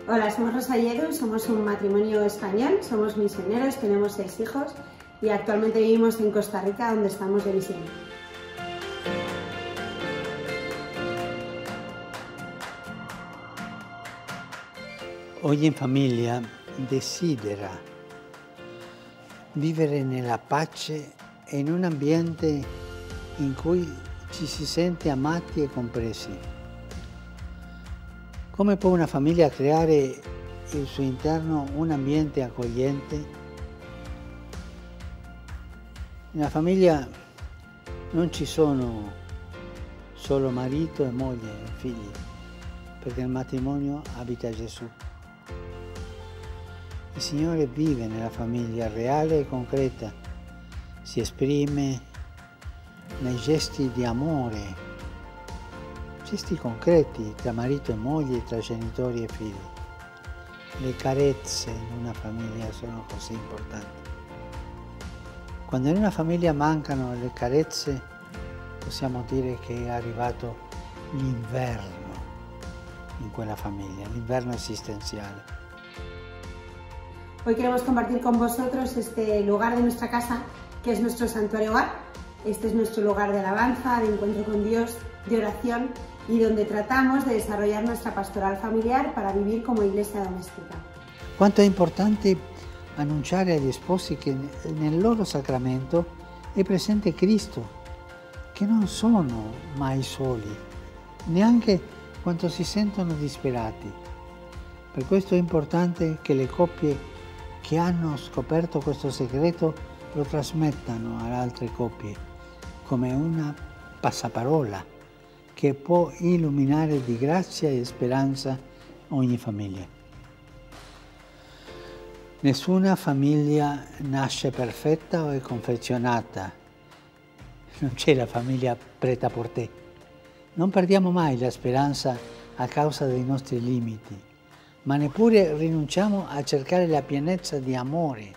Hola, somos Rosa y Edu, somos un matrimonio español, somos misioneros, tenemos 6 hijos y actualmente vivimos en Costa Rica, donde estamos de misión. Ogni famiglia desidera vivere nella pace e in un ambiente in cui ci si sente amati e compresi. Come può una famiglia creare al suo interno un ambiente accogliente? Nella famiglia non ci sono solo marito e moglie e figli, perché nel matrimonio abita Gesù. Il Signore vive nella famiglia reale e concreta, si esprime nei gesti di amore, gesti concreti tra marito e moglie, tra genitori e figli. Le carezze in una famiglia sono così importanti. Quando in una famiglia mancano le carezze, possiamo dire che è arrivato l'inverno in quella famiglia, l'inverno esistenziale. Hoy queremos compartir con vosotros este lugar de nuestra casa, que es nuestro santuario hogar. Este es nuestro lugar de alabanza, de encuentro con Dios, de oración y donde tratamos de desarrollar nuestra pastoral familiar para vivir como iglesia doméstica. Quanto è importante annunciare agli sposi che nel loro sacramento è presente Cristo, che non sono mai soli, neanche quando si sentono disperati. Per questo è importante che le coppie che hanno scoperto questo segreto lo trasmettano alle altre coppie come una passaparola che può illuminare di grazia e speranza ogni famiglia. Nessuna famiglia nasce perfetta o è confezionata. Non c'è la famiglia prêt-à-porter. Non perdiamo mai la speranza a causa dei nostri limiti, ma neppure rinunciamo a cercare la pienezza di amore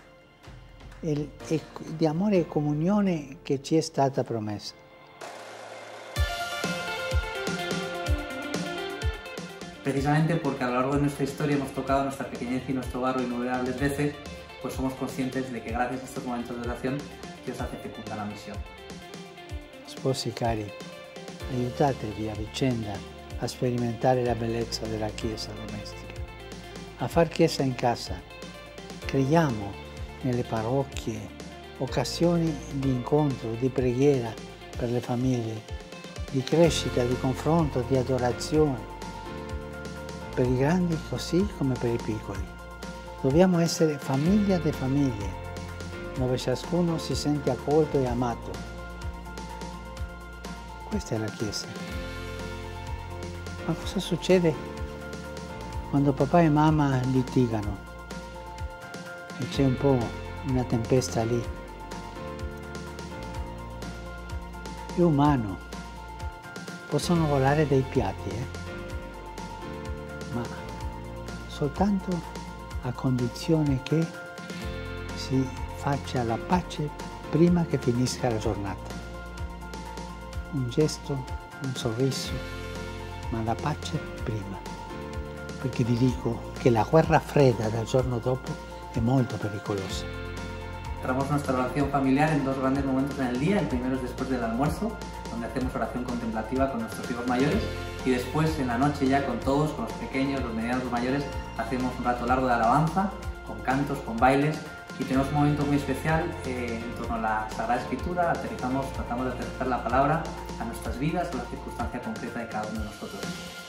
e comunione che ci è stata promessa. Precisamente porque a lo largo de nuestra historia hemos tocado nuestra pequeñez y nuestro barro innumerables veces, pues somos conscientes de que gracias a estos momentos de oración Dios hace fecunda la misión. Sposi cari, aiutatevi a vicenda a sperimentare la bellezza della Chiesa domestica, a far Chiesa in casa. Creiamo nelle parrocchie occasioni di incontro, di preghiera per le famiglie, di crescita, di confronto, di adorazione, per i grandi così come per i piccoli. Dobbiamo essere famiglia de famiglie, dove ciascuno si sente accolto e amato. Questa è la Chiesa. Ma cosa succede quando papà e mamma litigano e c'è un po' una tempesta lì? È umano, possono volare dei piatti, ma soltanto a condizione che si faccia la pace prima che finisca la giornata. Un gesto, un sorriso, ma la pace prima. Perché vi dico che la guerra fredda del giorno dopo è molto pericolosa. Centramos nuestra oración familiar en 2 grandes momentos en el día. El primero es después del almuerzo, donde hacemos oración contemplativa con nuestros hijos mayores, y después en la noche ya con todos, con los pequeños, los medianos, los mayores, hacemos un rato largo de alabanza, con cantos, con bailes, y tenemos un momento muy especial en torno a la Sagrada Escritura. Tratamos de aterrizar la palabra a nuestras vidas, a la circunstancia concreta de cada uno de nosotros.